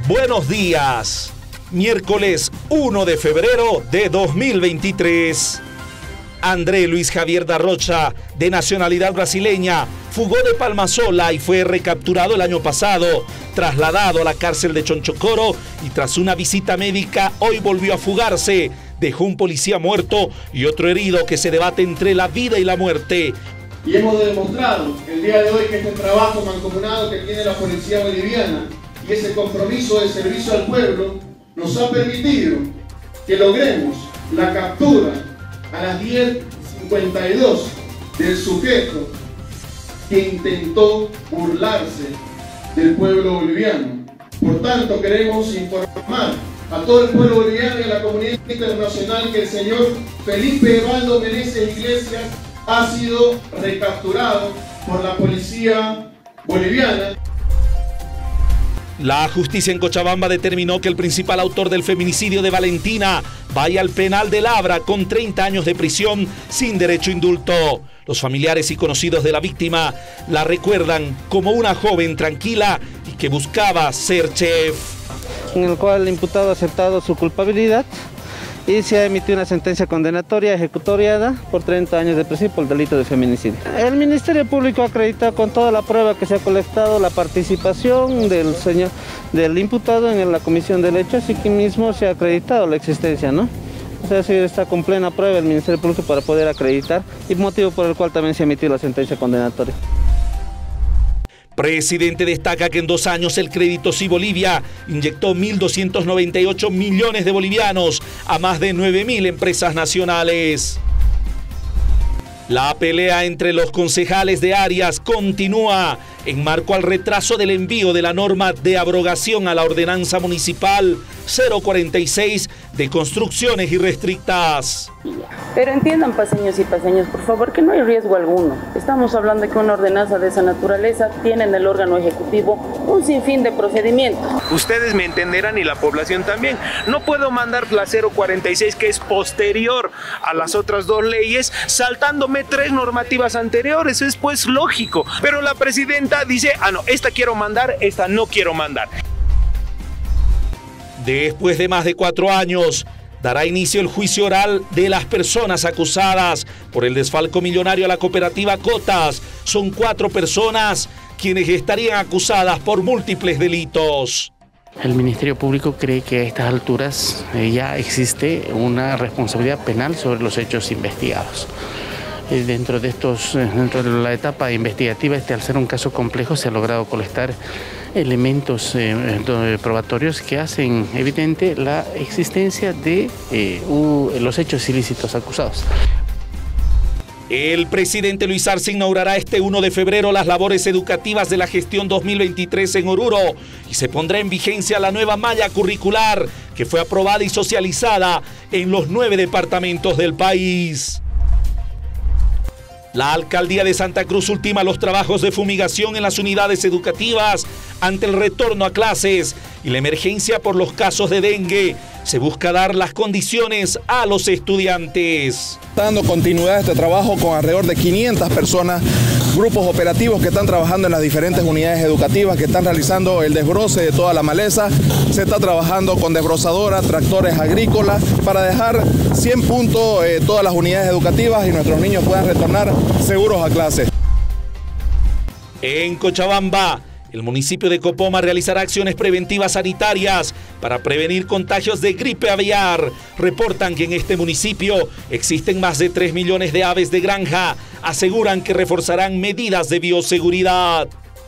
Buenos días. Miércoles 1 de febrero de 2023. André Luis Javier da Rocha, de nacionalidad brasileña, fugó de Palmasola y fue recapturado el año pasado, trasladado a la cárcel de Chonchocoro y tras una visita médica hoy volvió a fugarse. Dejó un policía muerto y otro herido que se debate entre la vida y la muerte. Y hemos demostrado el día de hoy que este trabajo mancomunado que tiene la policía boliviana y ese compromiso de servicio al pueblo nos ha permitido que logremos la captura a las 10:52 del sujeto que intentó burlarse del pueblo boliviano. Por tanto, queremos informar a todo el pueblo boliviano y a la comunidad internacional que el señor Felipe Evaldo Meneses Iglesias ha sido recapturado por la policía boliviana. La justicia en Cochabamba determinó que el principal autor del feminicidio de Valentina vaya al penal de Labra con 30 años de prisión sin derecho a indulto. Los familiares y conocidos de la víctima la recuerdan como una joven tranquila y que buscaba ser chef. En el cual el imputado ha aceptado su culpabilidad y se ha emitido una sentencia condenatoria ejecutoriada por 30 años de prisión por el delito de feminicidio. El Ministerio Público ha acreditado con toda la prueba que se ha colectado la participación del imputado en la comisión del hecho, así que mismo se ha acreditado la existencia, ¿no? O sea, sí está con plena prueba el Ministerio Público para poder acreditar y motivo por el cual también se ha emitido la sentencia condenatoria. Presidente destaca que en 2 años el Crédito Sí Bolivia inyectó 1.298 millones de bolivianos a más de 9.000 empresas nacionales. La pelea entre los concejales de Arias continúa en marco al retraso del envío de la norma de abrogación a la ordenanza municipal 046 de construcciones irrestrictas. Pero entiendan, paseños y paseños, por favor, que no hay riesgo alguno. Estamos hablando de que una ordenanza de esa naturaleza tiene en el órgano ejecutivo un sinfín de procedimientos. Ustedes me entenderán y la población también. No puedo mandar la 046, que es posterior a las otras 2 leyes, saltándome 3 normativas anteriores. Es pues lógico. Pero la presidenta dice, no, esta quiero mandar, esta no quiero mandar. Después de más de 4 años, dará inicio el juicio oral de las personas acusadas por el desfalco millonario a la cooperativa Cotas. Son 4 personas quienes estarían acusadas por múltiples delitos. El Ministerio Público cree que a estas alturas ya existe una responsabilidad penal sobre los hechos investigados. Dentro de la etapa investigativa, al ser un caso complejo, se ha logrado colectar elementos probatorios que hacen evidente la existencia de los hechos ilícitos acusados. El presidente Luis Arce inaugurará este 1 de febrero las labores educativas de la gestión 2023 en Oruro y se pondrá en vigencia la nueva malla curricular que fue aprobada y socializada en los 9 departamentos del país. La alcaldía de Santa Cruz ultima los trabajos de fumigación en las unidades educativas ante el retorno a clases y la emergencia por los casos de dengue. Se busca dar las condiciones a los estudiantes. Dando continuidad a este trabajo con alrededor de 500 personas, grupos operativos que están trabajando en las diferentes unidades educativas, que están realizando el desbroce de toda la maleza. Se está trabajando con desbrozadora, tractores agrícolas, para dejar 100 puntos todas las unidades educativas y nuestros niños puedan retornar seguros a clase. En Cochabamba, el municipio de Copoma realizará acciones preventivas sanitarias para prevenir contagios de gripe aviar. Reportan que en este municipio existen más de 3 millones de aves de granja. Aseguran que reforzarán medidas de bioseguridad.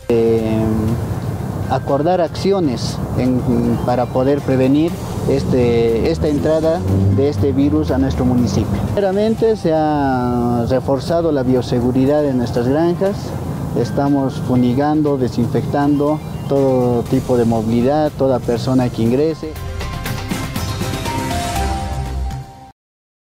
Acordar acciones para poder prevenir esta entrada de este virus a nuestro municipio. Primeramente se ha reforzado la bioseguridad en nuestras granjas. Estamos fumigando, desinfectando todo tipo de movilidad, toda persona que ingrese.